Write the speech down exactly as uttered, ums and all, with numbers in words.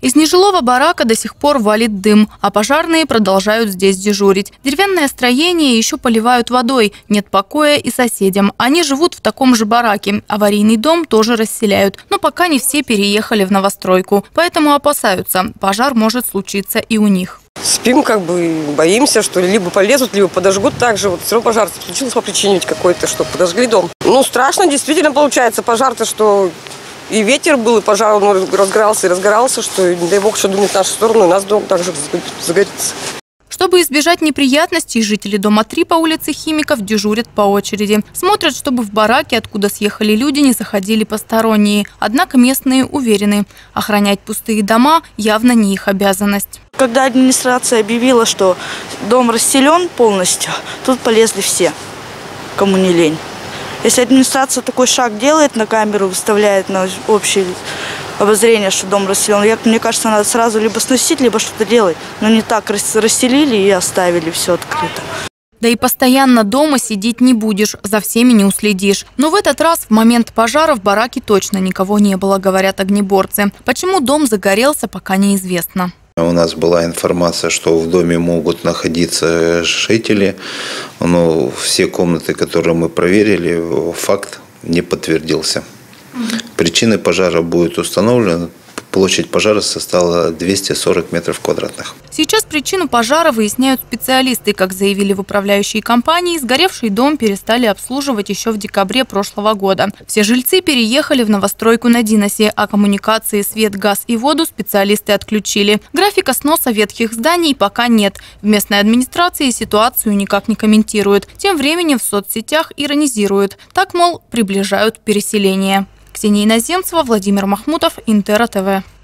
Из нежилого барака до сих пор валит дым, а пожарные продолжают здесь дежурить. Деревянное строение еще поливают водой, нет покоя и соседям. Они живут в таком же бараке. Аварийный дом тоже расселяют, но пока не все переехали в новостройку. Поэтому опасаются, пожар может случиться и у них. Спим, как бы, боимся, что либо полезут, либо подожгут. Также вот все равно пожар случился по причине какой-то, что подожгли дом. Ну, страшно действительно получается пожар-то, что и ветер был, и пожар он разгорался и разгорался, что, не дай бог, что думает в нашу сторону, и нас дом также загорится. Чтобы избежать неприятностей, жители дома три по улице Химиков дежурят по очереди. Смотрят, чтобы в бараке, откуда съехали люди, не заходили посторонние. Однако местные уверены, охранять пустые дома явно не их обязанность. Когда администрация объявила, что дом расселен полностью, тут полезли все, кому не лень. Если администрация такой шаг делает, на камеру выставляет на общее обозрение, что дом расселен, я, мне кажется, надо сразу либо сносить, либо что-то делать. Но не так расселили и оставили все открыто. Да и постоянно дома сидеть не будешь, за всеми не уследишь. Но в этот раз в момент пожара в бараке точно никого не было, говорят огнеборцы. Почему дом загорелся, пока неизвестно. У нас была информация, что в доме могут находиться жители, но все комнаты, которые мы проверили, факт не подтвердился. Причины пожара будут установлены. Площадь пожара составила двести сорок метров квадратных. Сейчас причину пожара выясняют специалисты. Как заявили в управляющей компании, сгоревший дом перестали обслуживать еще в декабре прошлого года. Все жильцы переехали в новостройку на Диносе, а коммуникации, свет, газ и воду специалисты отключили. Графика сноса ветхих зданий пока нет. В местной администрации ситуацию никак не комментируют. Тем временем в соцсетях иронизируют. Так, мол, приближают переселение. Ксения Иноземцева, Владимир Махмутов, Интера ТВ.